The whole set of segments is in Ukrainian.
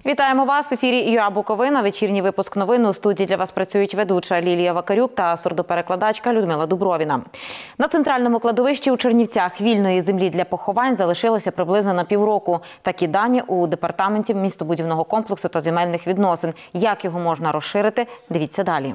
Вітаємо вас в ефірі ЮА Буковина. Вечірній випуск новин. У студії для вас працюють ведуча Лілія Вакарюк та сурдоперекладачка Людмила Дубровіна. На центральному кладовищі у Чернівцях вільної землі для поховань залишилося приблизно на півроку. Такі дані у департаменті містобудівного комплексу та земельних відносин. Як його можна розширити, дивіться далі.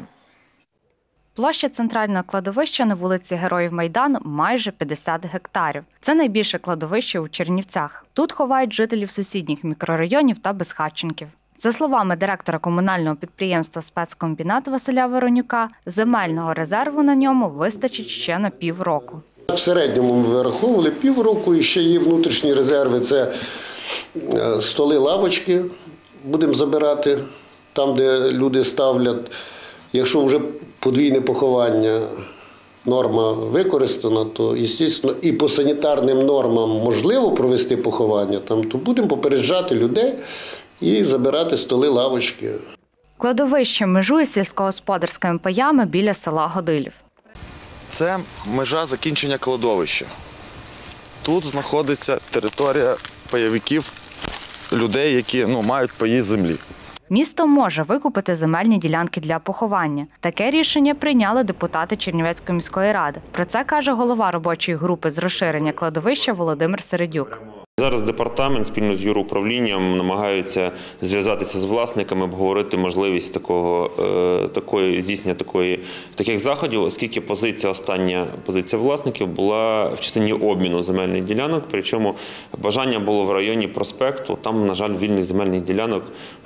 Площа центрального кладовища на вулиці Героїв Майдану майже 50 гектарів. Це найбільше кладовище у Чернівцях. Тут ховають жителів сусідніх мікрорайонів та безхатченків. За словами директора комунального підприємства «Спецкомбінат» Василя Воронюка, земельного резерву на ньому вистачить ще на півроку. В середньому ми вираховували півроку, і ще є внутрішні резерви – це столи, лавочки будемо забирати, там, де люди ставлять. Якщо вже подвійне поховання, норма використана, то, звісно, і по санітарним нормам можливо провести поховання, то будемо попереджати людей і забирати столи, лавочки. Кладовище межує сільськогосподарськими паями біля села Годилів. Це межа закінчення кладовища. Тут знаходиться територія пайовиків, людей, які мають паї землі. Місто може викупити земельні ділянки для поховання. Таке рішення прийняли депутати Чернівецької міської ради. Про це каже голова робочої групи з розширення кладовища Володимир Середюк. Зараз департамент спільно з юруправлінням намагаються зв'язатися з власниками, обговорити можливість здійснення таких заходів, оскільки остання позиція власників була в частині обміну земельних ділянок, причому бажання було в районі проспекту, там, на жаль, вільних земельних ділянок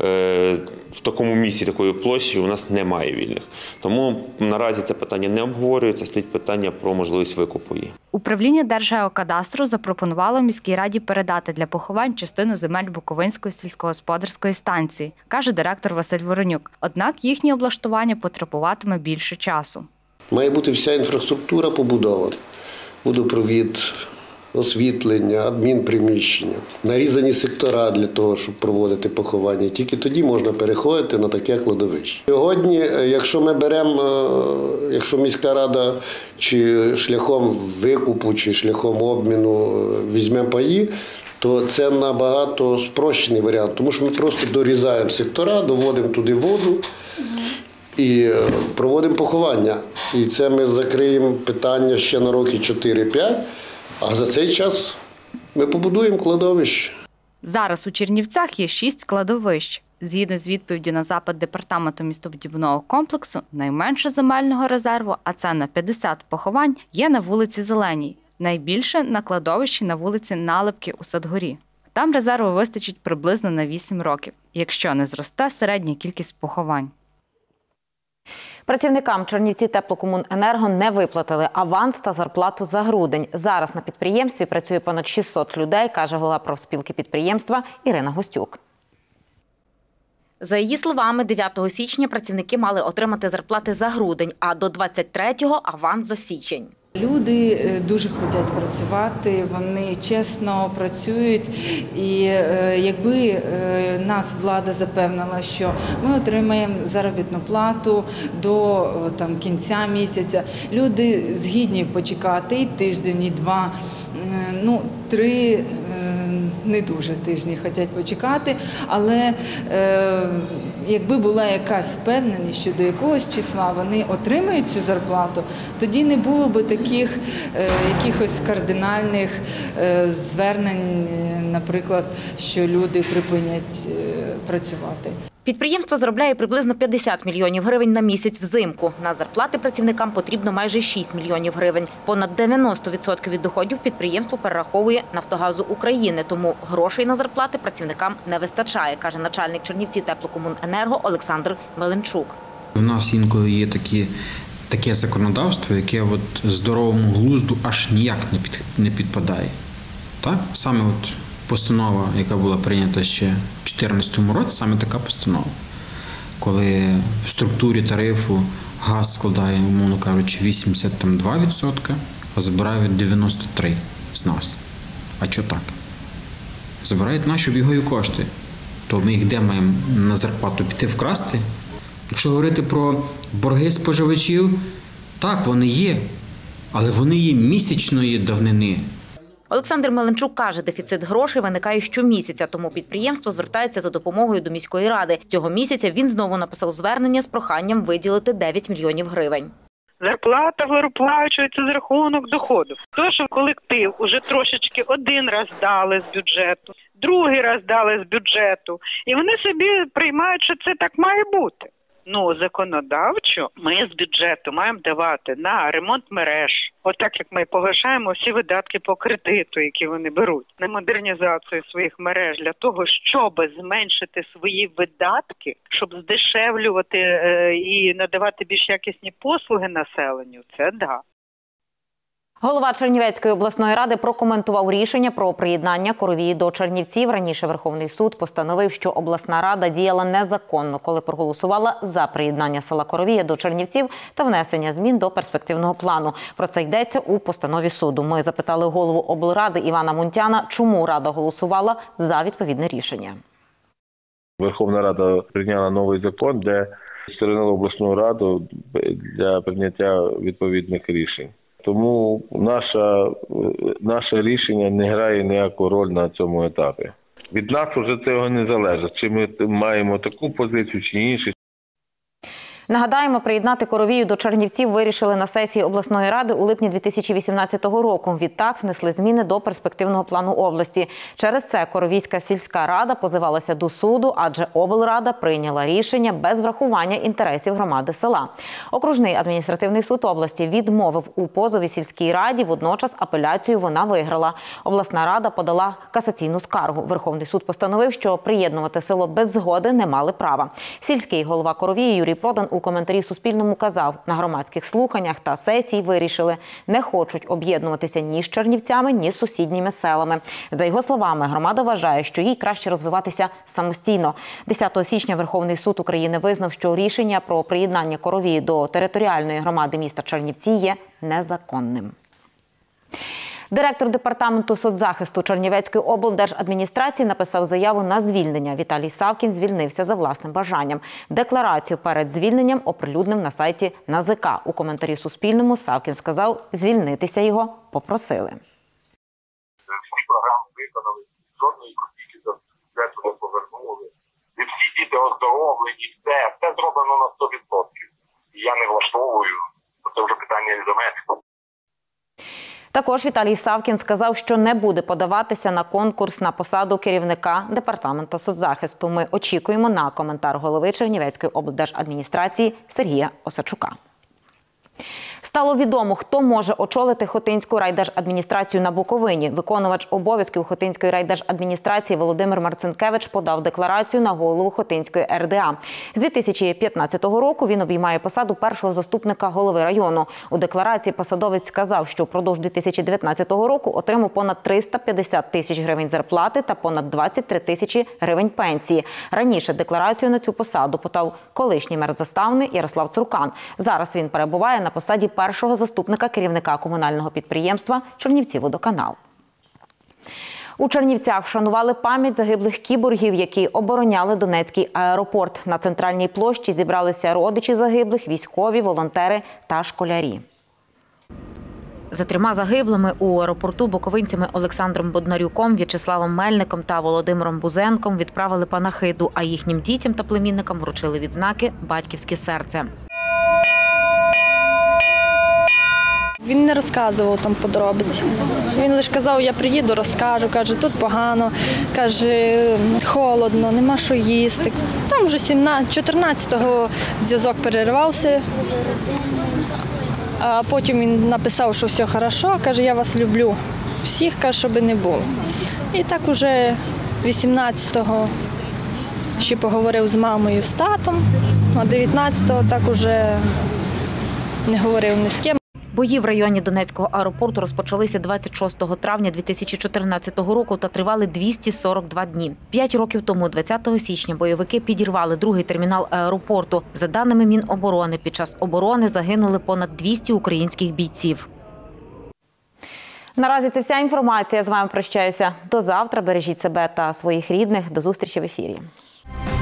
в такому місці, такої площі у нас немає вільних. Тому наразі це питання не обговорюється, стоїть питання про можливість викупу її. Управління Держгеокадастру запропонувало міській раді передати для поховань частину земель Буковинської сільськогосподарської станції, каже директор Василь Воронюк. Однак їхнє облаштування потребуватиме більше часу. Має бути вся інфраструктура побудована. Водопровід, освітлення, адмінприміщення, нарізані сектора для того, щоб проводити поховання. Тільки тоді можна переходити на таке кладовище. Сьогодні, якщо міська рада чи шляхом викупу, чи шляхом обміну візьме паї, то це набагато спрощений варіант, тому що ми просто дорізаємо сектора, доводимо туди воду і проводимо поховання. І це ми закриємо питання ще на роки 4-5. А за цей час ми побудуємо кладовище. Зараз у Чернівцях є 6 кладовищ. Згідно з відповіддю на запит департаменту містобудівного комплексу, найменше земельного резерву, а це на 50 поховань, є на вулиці Зеленій. Найбільше на кладовищі на вулиці Налипки у Садгорі. Там резерву вистачить приблизно на 8 років, якщо не зросте середня кількість поховань. Працівникам Чернівці теплокомуненерго не виплатили аванс та зарплату за грудень. Зараз на підприємстві працює понад 600 людей, каже голова профспілки підприємства Ірина Гостюк. За її словами, 9 січня працівники мали отримати зарплати за грудень, а до 23-го – аванс за січень. Люди дуже хочуть працювати, вони чесно працюють, і якби нас влада запевнила, що ми отримаємо заробітну плату до кінця місяця, люди згідні почекати і тиждень, і 2, 3 не дуже тижні хочуть почекати, але якби була якась впевненість, що до якогось числа вони отримають цю зарплату, тоді не було б таких якихось кардинальних звернень, наприклад, що люди припинять працювати. Підприємство заробляє приблизно 50 мільйонів гривень на місяць взимку. На зарплати працівникам потрібно майже 6 мільйонів гривень. Понад 90% від доходів підприємство перераховує «Нафтогазу України», тому грошей на зарплати працівникам не вистачає, каже начальник Чернівці теплокомуненерго Олександр Меленчук. У нас інколи є таке законодавство, яке здоровому глузду аж ніяк не підпадає. Так? Саме постанова, яка була прийнята ще в 2014 році, саме така постанова. Коли в структурі тарифу газ складає, умовно кажучи, 82%, а забирають 93% з нас. А чого так? Забирають наші обігові кошти. То ми їх де маємо на зарплату піти вкрасти? Якщо говорити про борги споживачів, так, вони є, але вони є місячної давнини. Олександр Меленчук каже, дефіцит грошей виникає щомісяця, тому підприємство звертається за допомогою до міської ради. Цього місяця він знову написав звернення з проханням виділити 9 мільйонів гривень. Зарплата виплачується з рахунок доходу. То, що колектив уже трошечки один раз дали з бюджету, другий раз дали з бюджету, і вони собі приймають, що це так має бути. Ну, законодавчо ми з бюджету маємо давати на ремонт мереж, отак як ми погашаємо всі видатки по кредиту, які вони беруть, на модернізацію своїх мереж для того, щоб зменшити свої видатки, щоб здешевлювати і надавати більш якісні послуги населенню. Це да. Голова Чернівецької обласної ради прокоментував рішення про приєднання Коровії до Чернівців. Раніше Верховний суд постановив, що обласна рада діяла незаконно, коли проголосувала за приєднання села Коровія до Чернівців та внесення змін до перспективного плану. Про це йдеться у постанові суду. Ми запитали голову облради Івана Мунтяна, чому рада голосувала за відповідне рішення. Верховна Рада прийняла новий закон, де створила обласну раду для прийняття відповідних рішень. Тому наше рішення не грає ніяку роль на цьому етапі. Від нас вже цього не залежить, чи ми маємо таку позицію, чи іншу. Нагадаємо, приєднати Коровію до Чернівців вирішили на сесії обласної ради у липні 2018 року. Відтак внесли зміни до перспективного плану області. Через це Коровійська сільська рада позивалася до суду, адже облрада прийняла рішення без врахування інтересів громади села. Окружний адміністративний суд області відмовив у позові сільській раді, водночас апеляцію вона виграла. Обласна рада подала касаційну скаргу. Верховний суд постановив, що приєднувати село без згоди не мали права. Сільський голова Коровії Юрій Продан у коментарі Суспільному казав, на громадських слуханнях та сесії вирішили, не хочуть об'єднуватися ні з Чернівцями, ні з сусідніми селами. За його словами, громада вважає, що їй краще розвиватися самостійно. 10 січня Верховний суд України визнав, що рішення про приєднання Коровії до територіальної громади міста Чернівці є незаконним. Директор департаменту соцзахисту Чернівецької облдержадміністрації написав заяву на звільнення. Віталій Савкін звільнився за власним бажанням. Декларацію перед звільненням оприлюднив на сайті НАЗК. У коментарі Суспільному Савкін сказав, звільнитися його попросили. Всі програми виконали, жодної копійки до бюджету не повернули. І всі діти оздоровлені, все зроблено на 100%. І я не влаштовую, бо це вже питання не до мене. Також Віталій Савкін сказав, що не буде подаватися на конкурс на посаду керівника департаменту соцзахисту. Ми очікуємо на коментар голови Чернівецької облдержадміністрації Сергія Осадчука. Стало відомо, хто може очолити Хотинську райдержадміністрацію на Буковині. Виконувач обов'язків Хотинської райдержадміністрації Володимир Марцинкевич подав декларацію на голову Хотинської РДА. З 2015 року він обіймає посаду першого заступника голови району. У декларації посадовець сказав, що впродовж 2019 року отримав понад 350 тисяч гривень зарплати та понад 23 тисячі гривень пенсії. Раніше декларацію на цю посаду подав колишній мер Заставни Ярослав Цуркан. Зараз він перебуває на посаді першого заступника керівника комунального підприємства «Чернівцівводоканал». У Чернівцях вшанували пам'ять загиблих кіборгів, які обороняли Донецький аеропорт. На центральній площі зібралися родичі загиблих, військові, волонтери та школярі. За 3 загиблими у аеропорту буковинцями Олександром Боднарюком, В'ячеславом Мельником та Володимиром Бузенком відправили панахиду, а їхнім дітям та племінникам вручили відзнаки «Батьківське серце». Він не розказував там подробиці. Він лише казав, я приїду, розкажу, каже, тут погано, каже, холодно, нема що їсти. Там вже 14-го зв'язок перервався, а потім він написав, що все добре, каже, я вас люблю. Всіх, каже, щоб не було. І так уже 18-го ще поговорив з мамою, з татом, а 19-го так уже не говорив ні з ким. Бої в районі Донецького аеропорту розпочалися 26 травня 2014 року та тривали 242 дні. 5 років тому, 20 січня, бойовики підірвали другий термінал аеропорту. За даними Міноборони, під час оборони загинули понад 200 українських бійців. Наразі це вся інформація. З вами прощаюся. До завтра. Бережіть себе та своїх рідних. До зустрічі в ефірі.